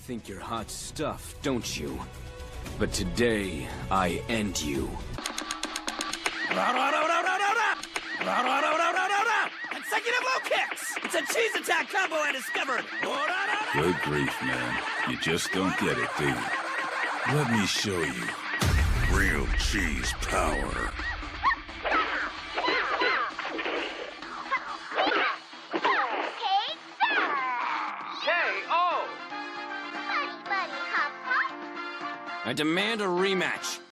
think you're hot stuff, don't you? But today, I end you. Consecutive low kicks! It's a cheese attack combo I discovered! Good grief, man. You just don't get it, do you? Let me show you. Real cheese power. I demand a rematch.